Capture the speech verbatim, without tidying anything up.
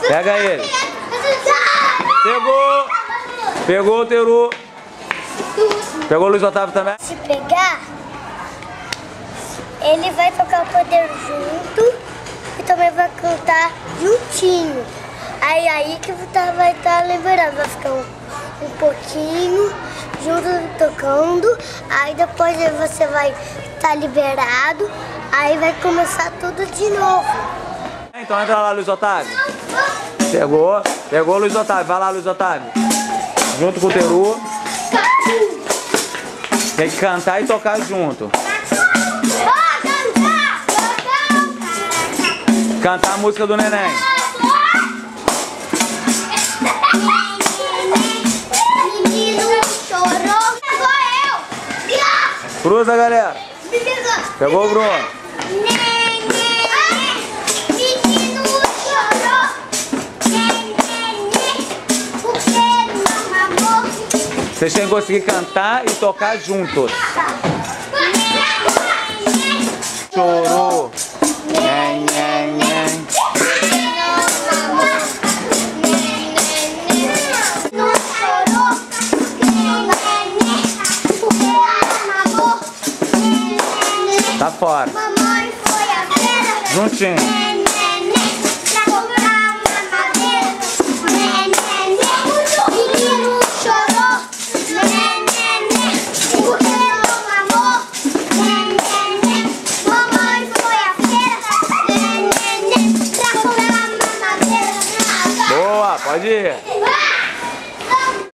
Pega ele. Pegou. Pegou o Teru. Pegou o Luiz Otávio também. Se pegar, ele vai tocar o poder junto e também vai cantar juntinho. Aí aí que tá, vai estar tá liberado, vai ficar um, um pouquinho junto tocando, aí depois você vai estar tá liberado, aí vai começar tudo de novo. Então entra lá, Luiz Otávio. Pegou, pegou o Luiz Otávio, vai lá, Luiz Otávio. Junto com o Teru. Tem que cantar e tocar junto. Cantar a música do neném. Cruza, galera. Pegou o Bruno. Vocês têm que conseguir cantar e tocar juntos. Chorou. Nhen, nhen, nhen. Tá fora. Mamãe foi a feira. Juntinho.